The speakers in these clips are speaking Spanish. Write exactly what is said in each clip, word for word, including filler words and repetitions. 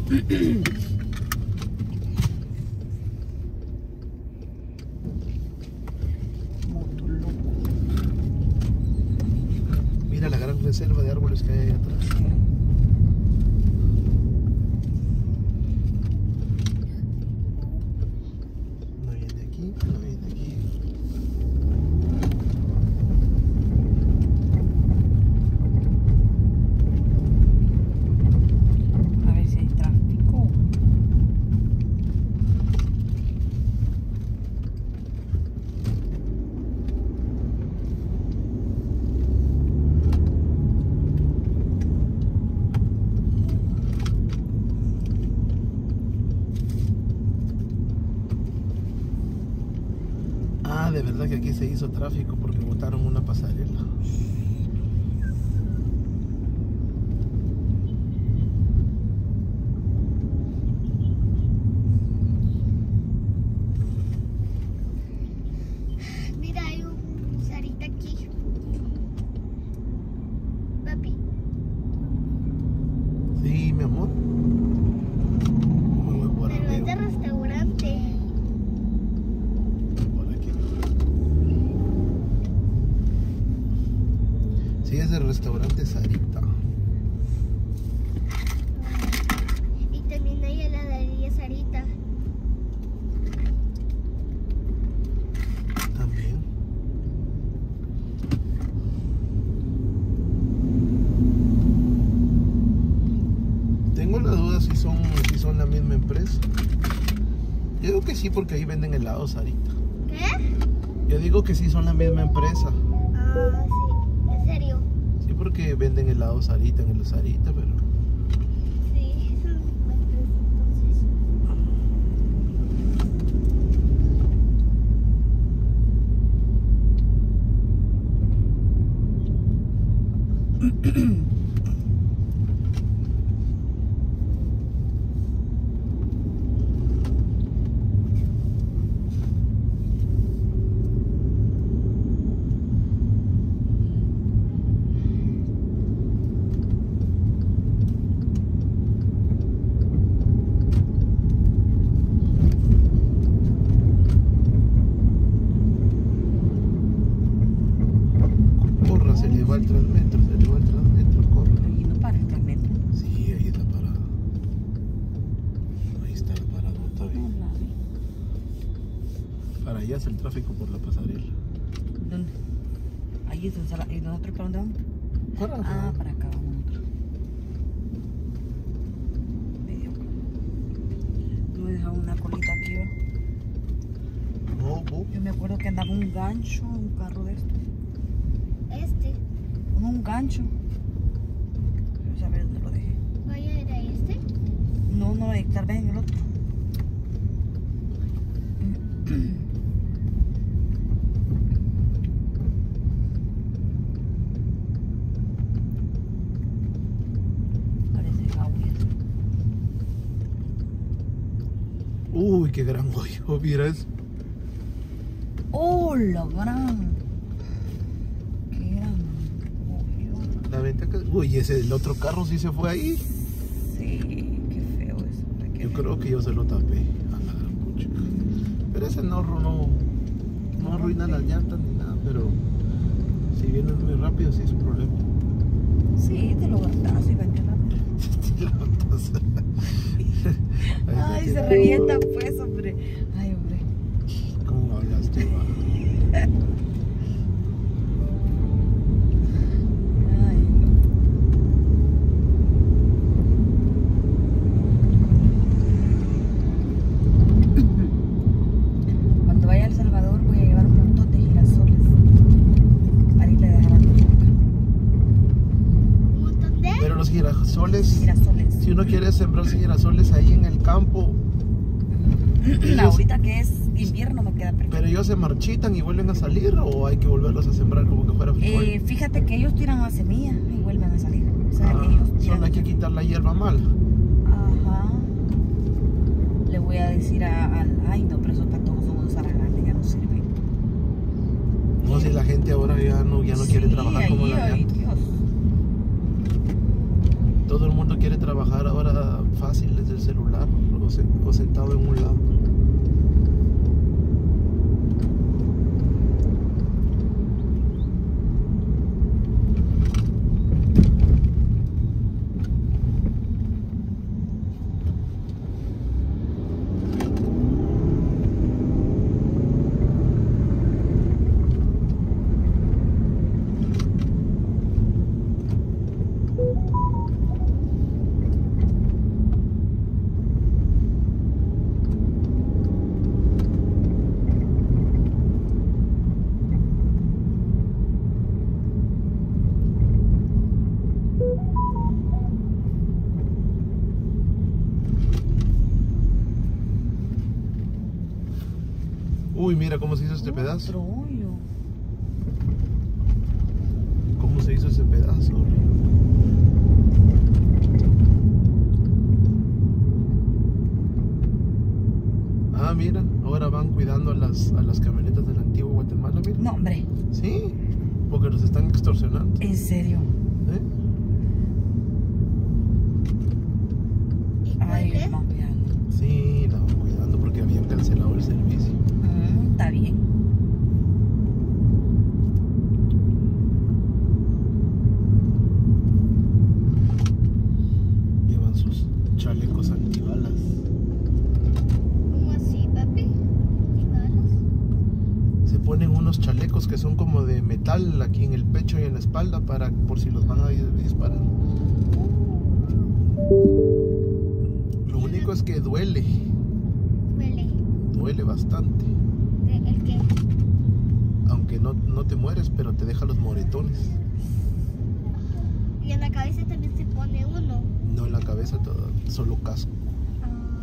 Mira la gran reserva de árboles que hay ahí atrás. No viene aquí, no viene aquí. A ver si hay tráfico. Ah, de verdad que aquí se hizo tráfico porque botaron una pasarela. Mira, hay un Sarita aquí. Papi. Sí, mi amor. Me voy por Pero es de arriba. restaurante. Por aquí. Sí, es el restaurante Sarita. Y también hay heladería Sarita. También. Tengo la duda si son, si son la misma empresa. Yo digo que sí porque ahí venden helados Sarita. ¿Qué? Yo digo que sí son la misma empresa. Ah, sí. ¿En serio? Sí, porque venden helados Sarita en el Sarita, pero... Sí. Entonces. Corra, se le va el Transmetro, se le va el Transmetro, corra. Ahí no para el Transmetro. Sí, ahí está parado. Ahí está la parada, está No bien. la vi. Para allá es el tráfico por la pasarela. ¿Dónde? Ahí es donde sale- ¿y nosotros para dónde vamos? Para Ah, para acá vamos nosotros. Medio. No me dejaba una colita aquí, ¿va? No, bu. Yo me acuerdo que andaba un gancho, un carro de estos. Este. No, un gancho. Quiero saber dónde lo dejé. Vaya, ¿era este? No, no, eh, tal vez en el otro. Parece Huawei. Uy, qué gran hoyo, mira eso. ¡Oh, la gran! ¡Qué gran hoyo! La venta que... Uy, ese el otro carro sí se fue ahí. Sí, qué feo eso. Hay que Yo ver. creo que yo se lo tapé a la gran pucha. Pero ese no, no, no arruina las llantas ni nada, pero si vienes muy rápido sí es un problema. Sí, te lo gastas y vente rápido. Te lo botas. Ahí está Ay, que- se revienta pues, hombre. Ay, hombre. ¿Cómo hablaste, va? Ay, no. Cuando vaya a El Salvador voy a llevar un montón de girasoles para irle a dejar a mi boca. Un montón de. Pero los girasoles, Girasoles. si uno quiere sembrarse girasoles ahí en el campo, ellos- Ahorita que es invierno me queda perfecto. pero ellos se marchitan y vuelven a salir o hay que volverlos a sembrar como que fuera frijol. Eh, fíjate que ellos tiran la semilla y vuelven a salir. O sea, Ah, ellos solo tiran. hay que quitar la hierba mala. Ajá. Le voy a decir a- al. Ay, no, pero esos patojos son unos aras grandes, ya no sirven. No, si la gente ahora ya no, ya no quiere Sí, trabajar como ahí, la ay, gente. Dios. Todo el mundo quiere trabajar ahora fácil desde el celular o, se, o sentado en un lado. Uy, mira cómo se hizo este pedazo. Otro hoyo. ¿Cómo se hizo ese pedazo? Ah, mira, ahora van cuidando a las, a las camionetas del antiguo Guatemala, mira. No, hombre. Sí, porque los están extorsionando. ¿En serio? ¿Eh? ¿Y por Ay, qué? no, mira. Sí, la van cuidando porque habían cancelado el servicio. Mm, está bien. Llevan sus chalecos antibalas. ¿Cómo así, papi? ¿Y balas? Se ponen unos chalecos que son como de metal aquí en el pecho y en la espalda para por si los van a disparar. Lo único es que duele, Huele. duele bastante. ¿De- ¿El qué? Aunque no, no te mueres, pero te deja los moretones. Y en la cabeza también se pone uno. No en la cabeza, todo, solo casco. Ah.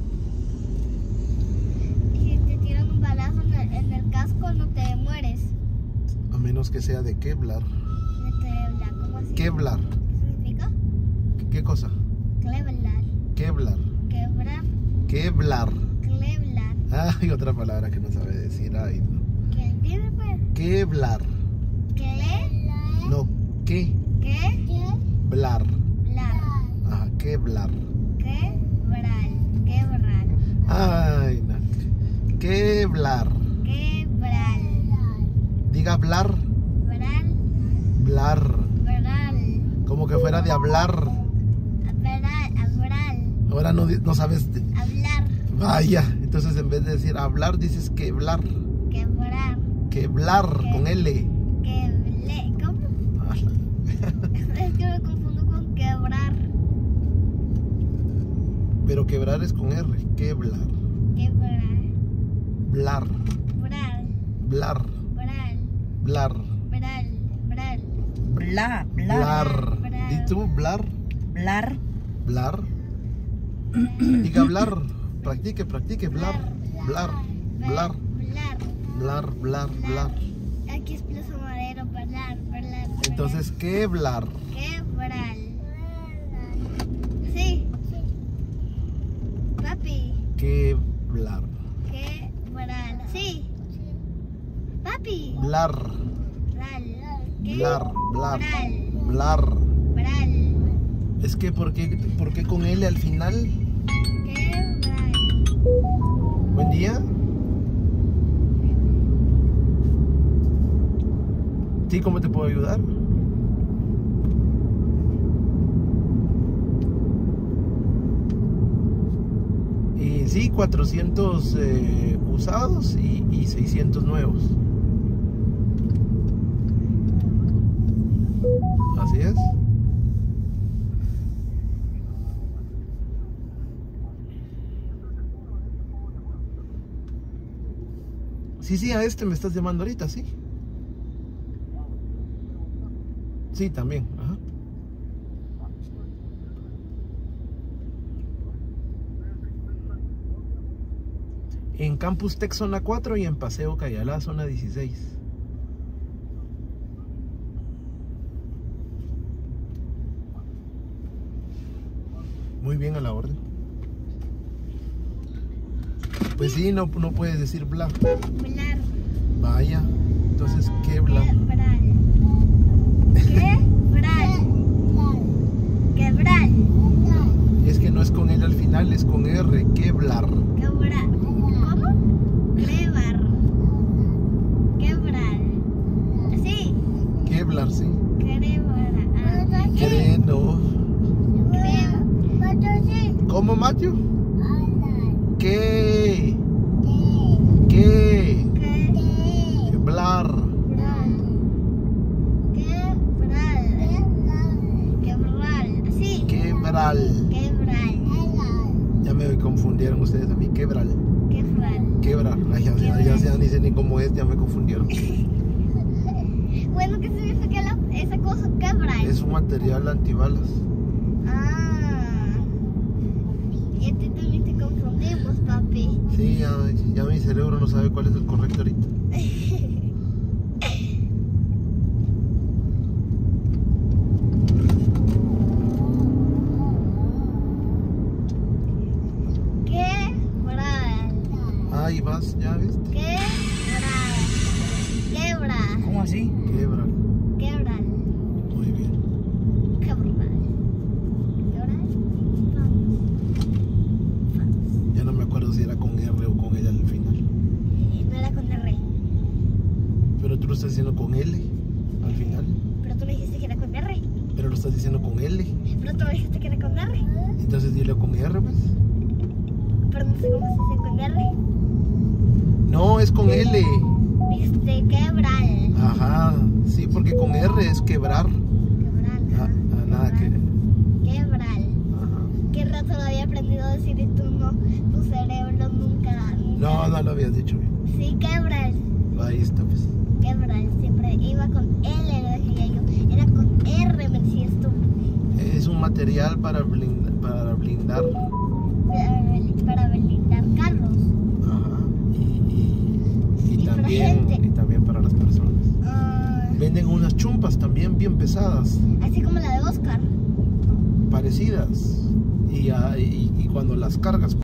Y si te tiran un balazo en el, en el casco, no te mueres. A menos que sea de Kevlar. De Kevlar, ¿cómo así? Kevlar. ¿Qué significa? ¿Qué, qué cosa? Kevlar. Kevlar. Quebrar. Kevlar. Kevlar. Ay, otra palabra que no sabe decir. Ay, no. ¿Qué? Dime pues. Kevlar. ¿Qué? No, ¿qué? ¿Qué? Blar. Lar. Ajá, Kevlar. Quebrar. Quebrar. Ay, no. Kevlar. Quebrar. Diga hablar. Bral. Blar. Bral. Como que fuera de hablar. Hablar. Hablar. Ahora no, di- no sabes. de- Hablar. Vaya. Entonces en vez de decir hablar, dices queblar. Quebrar. Queblar con L. Queble. ¿Cómo? Ah, Es que me confundo con quebrar. Pero quebrar es con R. Queblar. Quebrar. Blar. Bral. Blar. Bral. Blar. Bral. Bral. Bla, bla. Blar. Blar. ¿Y tú? Blar. Blar. Blar. Diga hablar. Practique, practique. Blar. Blar. Blar. Blar. Blar, blar, blar. Aquí es Plaza Madero. Blar. Blar. Entonces, queblar. Quebrar. Sí. Papi. Queblar. Quebrar. Sí. Papi. Blar. Bral. Blar. Blar. Bral. Blar. Bral. Es que, ¿por qué, por qué con L al final? Quebrar. Buen día. Sí, ¿cómo te puedo ayudar? Y sí, cuatrocientos eh, usados y, y seiscientos nuevos. Así es. Sí, sí, a este me estás llamando ahorita, ¿sí? Sí, también, ajá. En Campus Tech zona cuatro y en Paseo Cayalá zona dieciséis. Muy bien, a la orden. Pues sí, no, no puedes decir bla. Blar. Vaya, entonces, ¿qué bla? Quebrar. Quebrar. Quebrar. final es con R, Kevlar. Quebrar. ¿Cómo? Crebar. Quebrar. Sí. Kevlar, sí. Crebar. Ah, Creno. Creo. ¿Cómo, Matthew? ¿Qué? ¿Qué? Que. Kevlar. Quebrar. Quebrar. Sí. Quebral. Quebrar. Ya me confundieron ustedes a mí. Quebral. Quebrar. Quebrar. Ay, ya, ya, ya, ya ni sé ni cómo es, ya me confundieron. Bueno, ¿qué significa la, esa cosa? Quebrar. Es un material antibalas. Ah. Y a ti también te confundimos, papi. Sí, ya, ya mi cerebro no sabe cuál es el correcto ahorita. Quebrar. Ahí vas, ya viste. Quebrar. Quebrar. ¿Cómo así? Quebral. Quebrar. Muy bien. Quebrar. Quebrar. Ya no me acuerdo si era con R o con L al final. No era con R. Pero tú lo estás diciendo con L al final. Pero tú me dijiste que era con R. Pero lo estás diciendo con L. Pero tú me dijiste que era con R. Entonces dile con R, pues. Pero no sé cómo se dice con R. No, es con L. Dijiste quebrar. Ajá. Sí, porque con R es quebrar. Quebrar. Ah, ah, nada que. Quebrar. Ajá. Qué rato lo había aprendido a decir y tú no, tu cerebro nunca. No, no lo habías dicho bien. Sí, quebrar. Ahí está, pues. Quebrar. Siempre iba con L, lo decía yo. Era con R, me decías tú. Es un material para blindar. Para blindar. Para blindar carros. Ajá. Y, y, y Y para también, gente. y también para las personas. Ah, Venden unas chumpas también bien pesadas, así como la de Oscar. parecidas. Y, ah, y, y cuando las cargas